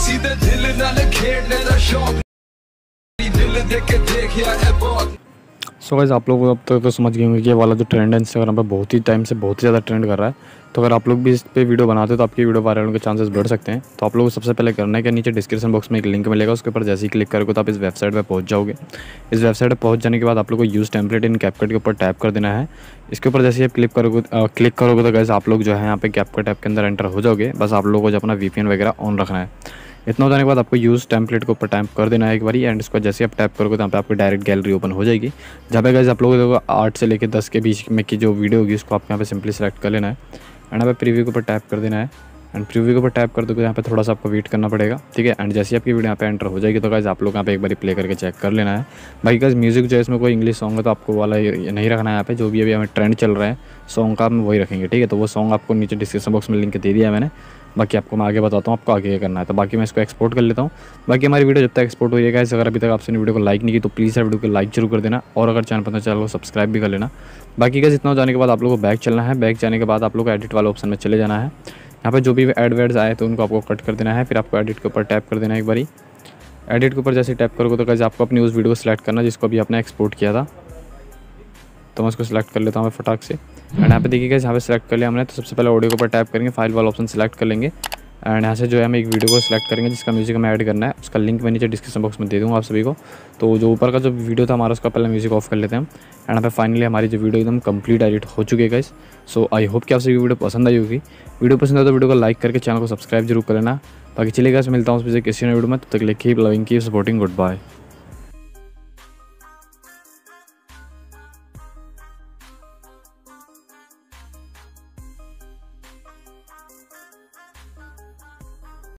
सीधे दिल नाल खेडने दा शौक दिल दे के देखिया है बहुत। सो गाइस आप लोग अब तक तो समझ गए होंगे कि ये वाला जो ट्रेंड है इंस्टाग्राम पे बहुत ही टाइम से बहुत ही ज़्यादा ट्रेंड कर रहा है। तो अगर आप लोग भी इस पे वीडियो बनाते हो तो आपकी वीडियो वायरल होने के चांसेस बढ़ सकते हैं। तो आप लोगों को सबसे पहले करना है कि नीचे डिस्क्रिप्शन बॉक्स में एक लिंक मिलेगा, उसके ऊपर जैसे ही क्लिक करोगे तो आप इस वेबसाइट पर पहुंच जाओगे। इस वेबसाइट पर पहुंच जाने के बाद आप लोग को यूज़ टेम्पलेट इन कैपकट के ऊपर टैप कर देना है। इसके ऊपर जैसे ही आप क्लिक करोगे तो गाइस आप लोग जो है यहाँ पे कैपकट ऐप के अंदर एंटर हो जाओगे। बस आप लोगों को जो अपना VPN वगैरह ऑन रखना है। इतना हो जाने के बाद आपको यूज़ टेम्पलेट के ऊपर टैप कर देना है एक बारी, एंड इसको जैसे आप टैप करोगे तो यहाँ पे आपकी डायरेक्ट गैलरी ओपन हो जाएगी। जहाँ पे गाइस आप लोगों को 8 से लेकर 10 के बीच में की जो वीडियो होगी उसको आपको यहाँ पे सिंपली सेलेक्ट कर लेना है एंड यहाँ पे प्रीव्यू के ऊपर टैप कर देना है। एंड प्रीव्यू के ऊपर टैप कर दोगे यहाँ पे थोड़ा सा आपको वेट करना पड़ेगा, ठीक है। एंड जैसे आपकी वीडियो यहाँ पे एंटर हो जाएगी तो गाइस आप लोग यहाँ पे एक बार प्ले करके चेक कर लेना है। बाकी गाइस म्यूजिक जो है इसमें कोई इंग्लिश सॉन्ग है तो आपको वाला नहीं रखना है। यहाँ पे जो भी अभी हमें ट्रेंड चल रहा है सॉन्ग का हम वही रखेंगे, ठीक है। तो वो सॉन्ग आपको नीचे डिस्क्रिप्शन बॉक्स में लिंक दे दिया है मैंने। बाकी आपको मैं आगे बताता हूँ आपको आगे क्या करना है। तो बाकी मैं इसको एक्सपोर्ट कर लेता हूँ। बाकी हमारी वीडियो जब तक एक्सपोर्ट हो जाएगा, अगर अभी तक आपने वीडियो को लाइक नहीं की तो प्लीज़ वीडियो को लाइक जरूर कर देना, और अगर चैनल पर चैनल को सब्सक्राइब भी कर लेना। बाकी गाइस इतना हो जाने के बाद आप लोगों को बैक चलना है। बैक जाने के बाद आप लोग को एडिट वाला ऑप्शन में चले जाना है। यहाँ पे जो भी एड वेड्स आए तो उनको आपको कट कर देना है। फिर आपको एडिट के ऊपर टैप कर देना है एक बारी। एडिट के ऊपर जैसे टैप करोगे तो गाइस आपको अपनी उस वीडियो को सिलेक्ट करना जिसको अभी आपने एक्सपोर्ट किया था। तो मैं उसको सिलेक्ट कर लेता हूँ फटाक से। एंड यहाँ पे देखिए गाइस यहाँ पे सिलेक्ट कर लिया हमने। तो सबसे पहले ऑडियो के ऊपर टैप करेंगे, फाइल वाला ऑप्शन सिलेक्ट कर लेंगे एंड यहाँ से जो है हम एक वीडियो को सिलेक्ट करेंगे जिसका म्यूजिक हमें ऐड करना है। उसका लिंक मैं नीचे डिस्क्रिप्शन बॉक्स में दे दूँगा आप सभी को। तो जो ऊपर का जो वीडियो था हमारा उसका पहले म्यूजिक ऑफ कर लेते हैं हम। एंड यहाँ पे फाइनली हमारी जो वीडियो एकदम कंप्लीट एडिट हो चुकी है गाइस। सो आई होप कि आप सभी वीडियो पसंद आई होगी। वीडियो पसंद आए तो वीडियो को लाइक करके चैनल को सब्सक्राइब जरूर कर लेना। बाकी चलिए गाइस मिलता हूँ उस किसी नए वीडियो में, तब तक keep loving keep supporting, good bye.